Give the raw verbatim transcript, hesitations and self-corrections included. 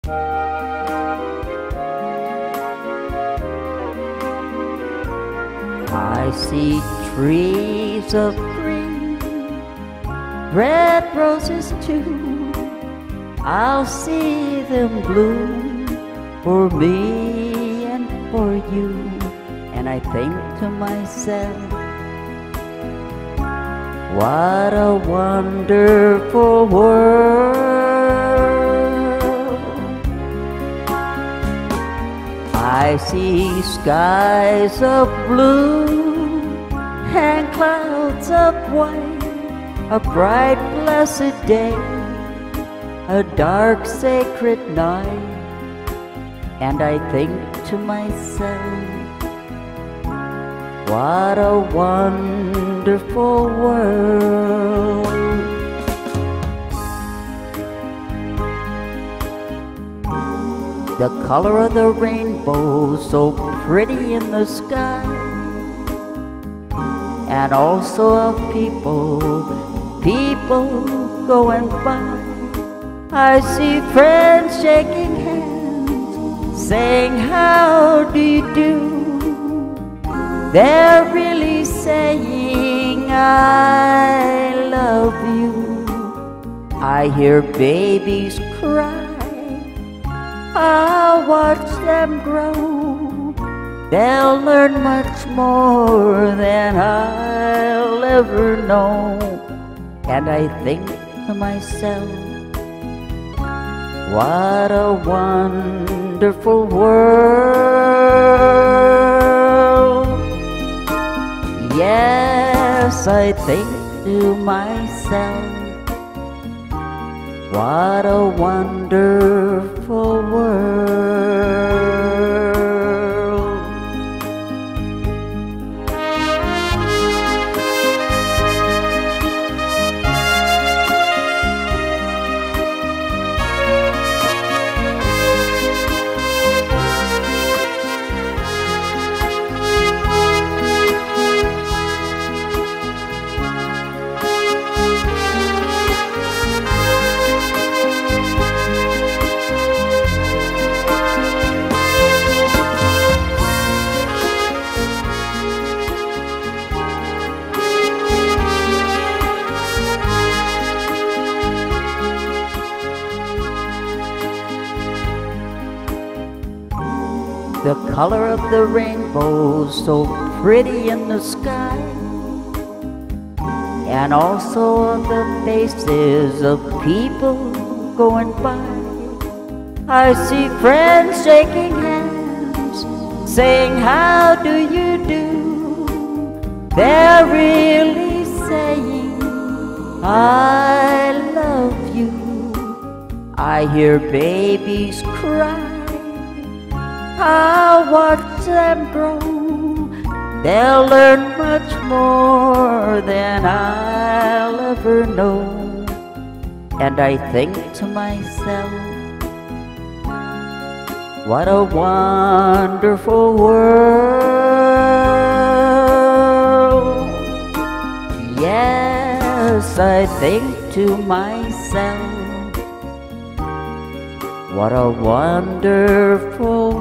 I see trees of green, red roses too. I'll see them bloom for me and for you. And I think to myself, what a wonderful world. I see skies of blue and clouds of white, a bright blessed day, a dark sacred night. And I think to myself, what a wonderful world. The color of the rainbow so pretty in the sky, and also of people, people going by. I see friends shaking hands, saying how do you do. They're really saying I love you. I hear babies cry, I'll watch them grow. They'll learn much more than I'll ever know. And I think to myself, what a wonderful world. Yes, I think to myself, what a wonderful world. The color of the rainbow so pretty in the sky, and also of the faces of people going by. I see friends shaking hands, saying how do you do. They're really saying I love you. I hear babies cry, I'll watch them grow. They'll learn much more than I'll ever know. And I think to myself, what a wonderful world. Yes, I think to myself, what a wonderful